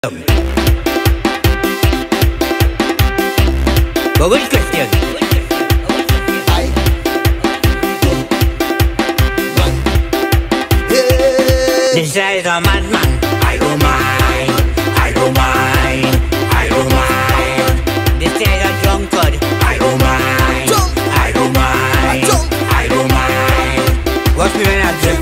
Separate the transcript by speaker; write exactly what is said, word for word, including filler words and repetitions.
Speaker 1: بقول question. This guy is a madman. I don't mind, I don't mind, I don't mind. This guy is a drunkard. I don't mind, I don't mind, I don't mind. Watch me when I drink.